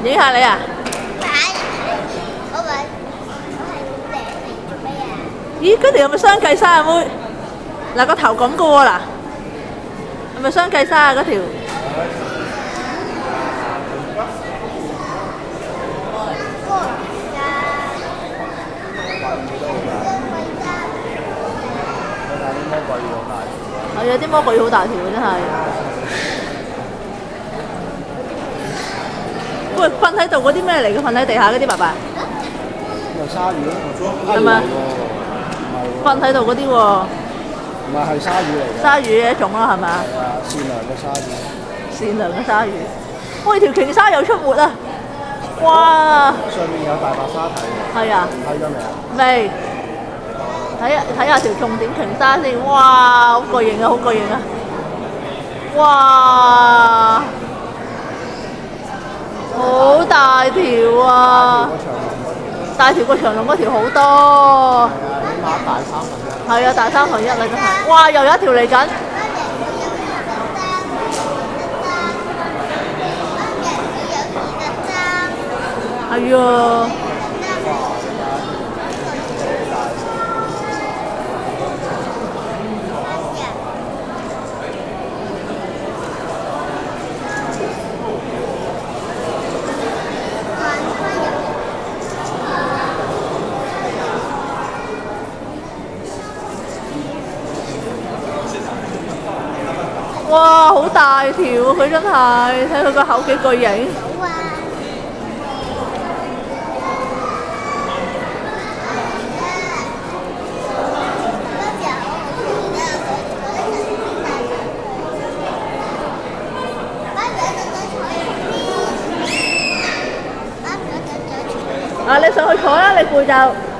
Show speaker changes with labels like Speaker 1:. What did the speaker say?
Speaker 1: 影下你啊！咦，嗰條有冇雙髻鯊啊妹？嗱個頭咁嘅喎嗱，係咪雙髻鯊啊嗰條？係啊，啲魔鬼魚好大條嘅真係。喂，瞓喺度嗰啲咩嚟嘅？瞓喺地下嗰啲爸爸？
Speaker 2: 又鯊魚咯，
Speaker 1: 係咪？瞓喺度嗰啲喎。
Speaker 2: 唔係係鯊魚嚟嘅。
Speaker 1: 鯊魚嘅一種啦，係咪啊？
Speaker 2: 係啊，善良嘅鯊魚。
Speaker 1: 善良嘅鯊魚。喂，條鯨鯊又出沒啊！哇！
Speaker 2: 上面有大白鯊睇嘅。
Speaker 1: 係啊。
Speaker 2: 睇咗未啊？
Speaker 1: 未。睇下條重點鯨鯊先，哇！好過癮啊，好過癮啊！哇！好大條啊！大條過長龍嗰條好多。
Speaker 2: 起碼大1/3。
Speaker 1: 係啊，大1/3啦，真係。哇！又有一條嚟緊。係啊。哇！好大條佢真係，睇佢個口幾巨型。啊！你上去坐啦，你攰就。